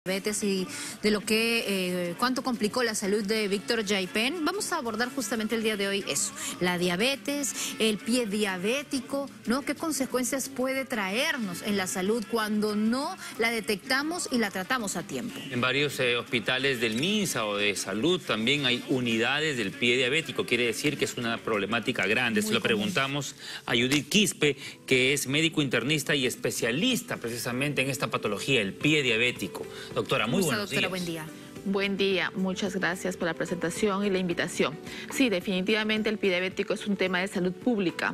Diabetes y de lo que cuánto complicó la salud de Víctor Yaipen. Vamos a abordar justamente el día de hoy eso, la diabetes, el pie diabético, ¿no? ¿Qué consecuencias puede traernos en la salud cuando no la detectamos y la tratamos a tiempo? En varios hospitales del MINSA o de salud también hay unidades del pie diabético, quiere decir que es una problemática grande. Se lo preguntamos a Judith Quispe, que es médico internista y especialista precisamente en esta patología, el pie diabético. Doctora, muy buenos días. Buen día. Buen día, muchas gracias por la presentación y la invitación. Sí, definitivamente el pie diabético es un tema de salud pública.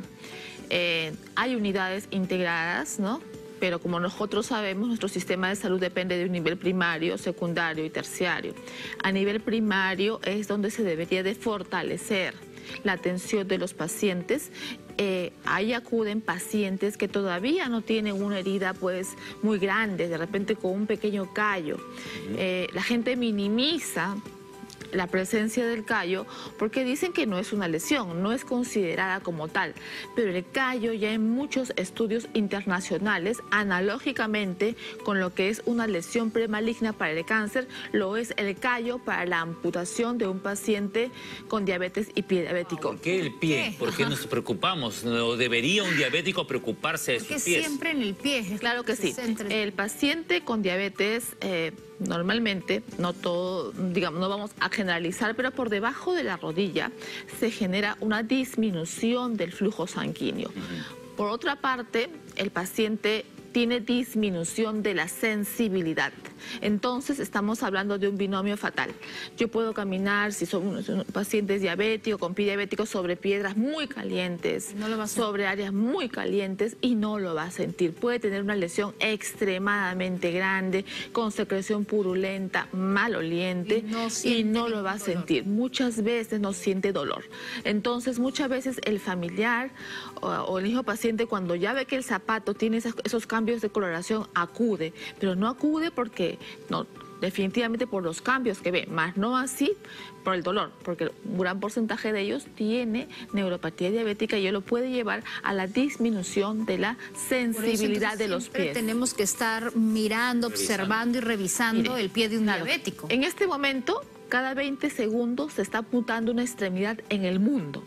Hay unidades integradas, ¿no? Pero como nosotros sabemos, nuestro sistema de salud depende de un nivel primario, secundario y terciario. A nivel primario es donde se debería de fortalecer la atención de los pacientes. Ahí acuden pacientes que todavía no tienen una herida pues muy grande, de repente con un pequeño callo. La gente minimiza la presencia del callo porque dicen que no es una lesión, no es considerada como tal, pero el callo ya en muchos estudios internacionales, analógicamente con lo que es una lesión premaligna para el cáncer, lo es el callo para la amputación de un paciente con diabetes y pie diabético. ¿Por qué el pie? ¿Por qué nos preocupamos? ¿No debería un diabético preocuparse de sus pies? Siempre en el pie. Claro que sí. El paciente con diabetes normalmente, no todo, digamos, no vamos a generalizar, pero por debajo de la rodilla se genera una disminución del flujo sanguíneo. Por otra parte, el paciente tiene disminución de la sensibilidad. Entonces estamos hablando de un binomio fatal. Yo puedo caminar, si son pacientes diabéticos, con pie diabético, sobre piedras muy calientes, sobre áreas muy calientes y no lo va a sentir. Puede tener una lesión extremadamente grande, con secreción purulenta, maloliente y no lo va a sentir. Muchas veces no siente dolor. Entonces muchas veces el familiar o el hijo paciente, cuando ya ve que el zapato tiene esos cambios de coloración, acude, pero no acude porque no, definitivamente por los cambios que ve, más no así por el dolor, porque un gran porcentaje de ellos tiene neuropatía diabética y ello lo puede llevar a la disminución de la sensibilidad de los pies. Tenemos que estar mirando, observando y revisando el pie de un diabético. En este momento, cada 20 segundos se está amputando una extremidad en el mundo.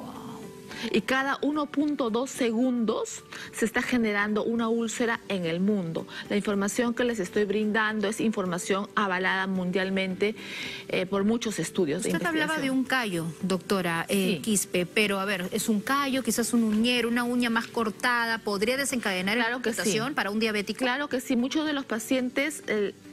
Y cada 1.2 segundos se está generando una úlcera en el mundo. La información que les estoy brindando es información avalada mundialmente por muchos estudios de investigación. Usted hablaba de un callo, doctora Quispe, pero a ver, es un callo, quizás un uñero, una uña más cortada, ¿podría desencadenar la amputación para un diabético? Claro que sí, muchos de los pacientes,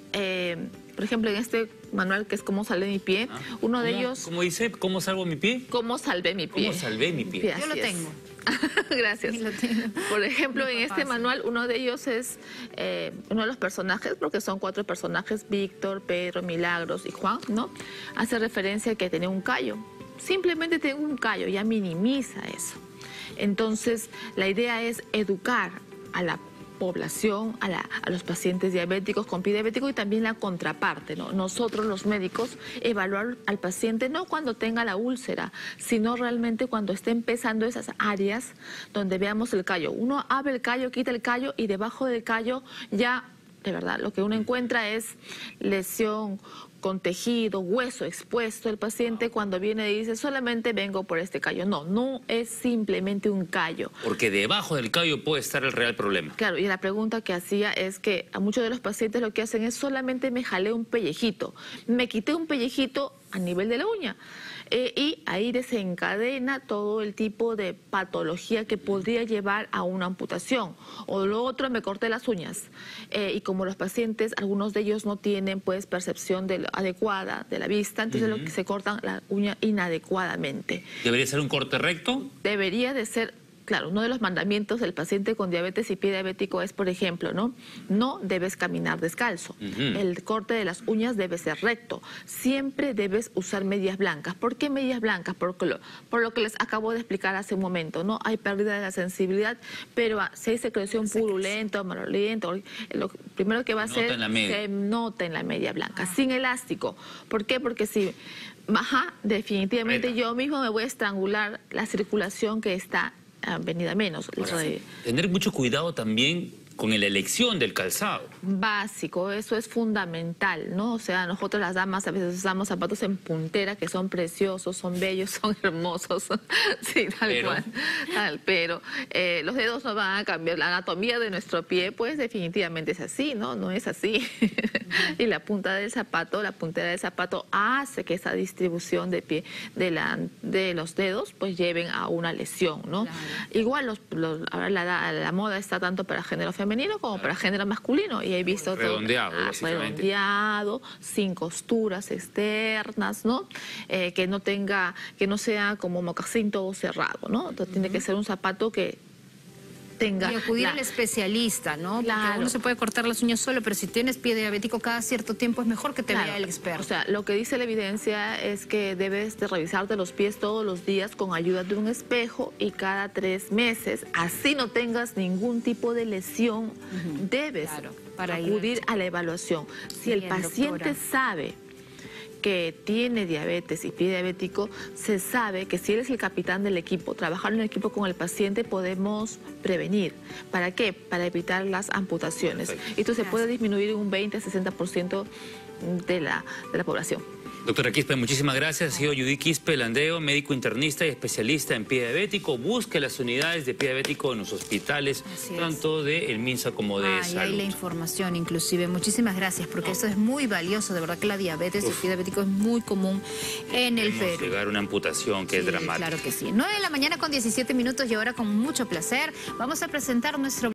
por ejemplo, en este manual que es Cómo salvé mi pie, uno de ellos... ¿Cómo dice? ¿Cómo salvo mi pie? ¿Cómo salvé mi pie? ¿Cómo salvé mi pie? Yo lo tengo. Gracias. Sí, lo tengo. Por ejemplo, en este manual, uno de ellos es uno de los personajes, porque son 4 personajes, Víctor, Pedro, Milagros y Juan, ¿no? Hace referencia a que tenía un callo. Simplemente tengo un callo, ya minimiza eso. Entonces, la idea es educar a la población, a los pacientes diabéticos con pie diabético y también la contraparte, ¿no? Nosotros los médicos evaluar al paciente no cuando tenga la úlcera, sino realmente cuando esté empezando esas áreas donde veamos el callo. Uno abre el callo, quita el callo y debajo del callo ya, de verdad, lo que uno encuentra es lesión con tejido, hueso expuesto. El paciente cuando viene y dice, solamente vengo por este callo. No, no es simplemente un callo. Porque debajo del callo puede estar el real problema. Claro, y la pregunta que hacía es que a muchos de los pacientes lo que hacen es solamente me jalé un pellejito. Me quité un pellejito a nivel de la uña. Y ahí desencadena todo el tipo de patología que podría llevar a una amputación. O lo otro, me corté las uñas. Y como los pacientes, algunos de ellos no tienen pues percepción adecuada de la vista, entonces lo que se cortan la uña inadecuadamente. ¿Debería ser un corte recto? Debería de ser... Claro, uno de los mandamientos del paciente con diabetes y pie diabético es, por ejemplo, no debes caminar descalzo. El corte de las uñas debe ser recto. Siempre debes usar medias blancas. ¿Por qué medias blancas? Por lo que les acabo de explicar hace un momento, ¿no? Hay pérdida de la sensibilidad, pero si hay secreción purulenta o malolienta, lo primero que va a hacer se nota en la media blanca, sin elástico. ¿Por qué? Porque si definitivamente yo mismo me voy a estrangular la circulación que está venida menos. Tener mucho cuidado también con la elección del calzado. Básico, eso es fundamental, ¿no? O sea, nosotros las damas a veces usamos zapatos en puntera que son preciosos, son bellos, son hermosos, sí, pero los dedos no van a cambiar, la anatomía de nuestro pie, pues definitivamente es así, ¿no? No es así. Y la punta del zapato, la puntera del zapato hace que esa distribución de pie de los dedos pues lleven a una lesión, ¿no? Claro. Igual ahora la moda está tanto para género femenino como para género masculino, y he visto redondeado, todo redondeado, sin costuras externas, ¿no? Que no sea como mocasín todo cerrado, ¿no? Entonces tiene que ser un zapato que tenga... Y acudir al especialista, ¿no? Claro. Porque uno se puede cortar las uñas solo, pero si tienes pie diabético cada cierto tiempo es mejor que te vea el experto. O sea, lo que dice la evidencia es que debes de revisarte los pies todos los días con ayuda de un espejo y cada 3 meses. Así no tengas ningún tipo de lesión, debes acudir a la evaluación. Si el paciente sabe que tiene diabetes y pie diabético, se sabe que si él es el capitán del equipo, trabajar en equipo con el paciente, podemos prevenir. ¿Para qué? Para evitar las amputaciones. Esto se puede disminuir en un 20-60% de la población. Doctora Quispe, muchísimas gracias. Ha sido Judith Quispe Landeo, médico internista y especialista en pie diabético. Busque las unidades de pie diabético en los hospitales, tanto del MINSA como de Salud. Y ahí la información, inclusive. Muchísimas gracias, porque eso es muy valioso. De verdad que la diabetes y el pie diabético es muy común en el Perú. Llegar a una amputación que es dramática. Claro que sí. 9 de la mañana con 17 minutos y ahora con mucho placer vamos a presentar nuestro...